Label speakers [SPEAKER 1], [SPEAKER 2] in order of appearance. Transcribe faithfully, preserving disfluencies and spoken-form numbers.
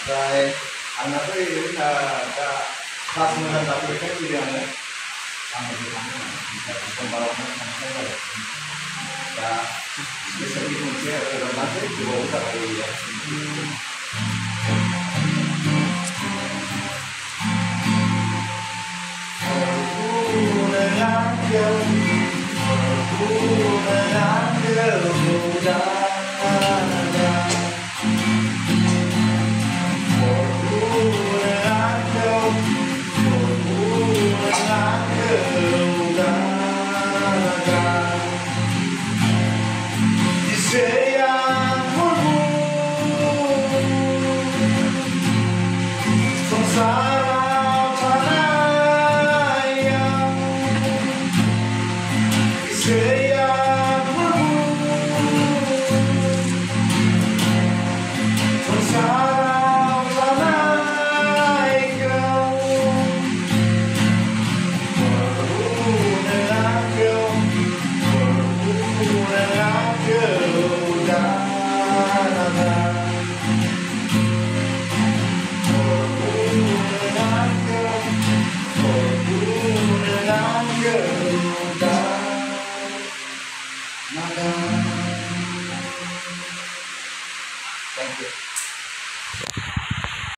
[SPEAKER 1] Rồi anh nói với là kelas sembilan satu kan pilihannya sama di sana pembalapnya sama ya ya bisa dikunci ya udah nanti juga udah kali ya aku dengan kau aku dengan kau